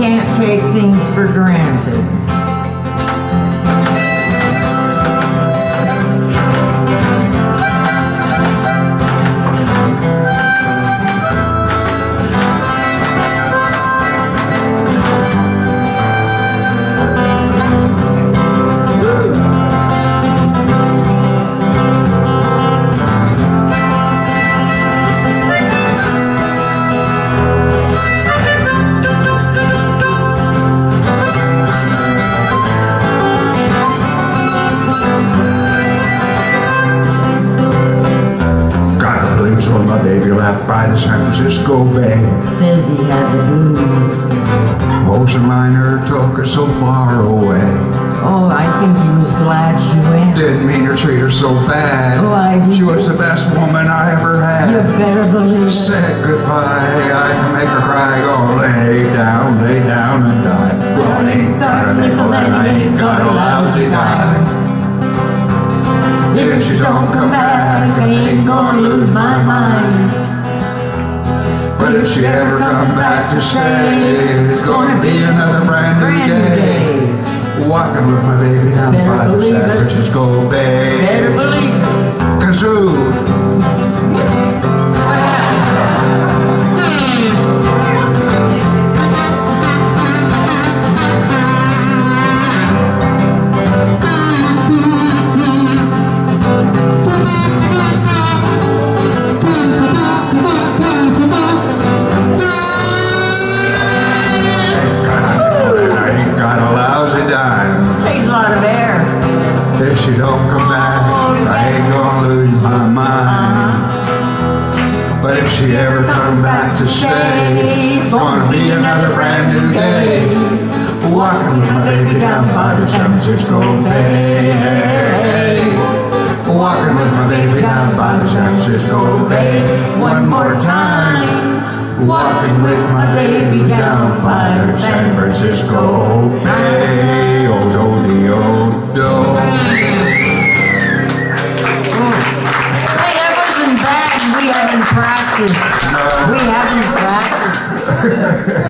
can't take things for granted. When my baby left by the San Francisco Bay, Says he had the blues. ocean liner took her so far away. Oh, I think he was glad she went. Didn't mean to treat her so bad. Oh, I did. She was the best woman I ever had. You better believe it. Said goodbye, I can make her cry. Go lay down and die. Well, I ain't got a nickel and I ain't got a lousy dime. If she don't come back, I ain't gonna lose my mind. But if she ever comes back to stay, it's gonna be another brand new day. Walking with my baby down by the San Francisco Bay. Better believe it. Kazoo. Takes a lot of air. If she don't come back, I ain't gonna lose my mind. But if she ever comes back to stay, it's gonna be another brand new day. Walking with my baby down by the San Francisco Bay. Walking with my baby down by the San Francisco Bay. One more time. Walking with my baby down by the San Francisco Bay. Oh, do, oh, do. Hey, that wasn't bad. We haven't practiced.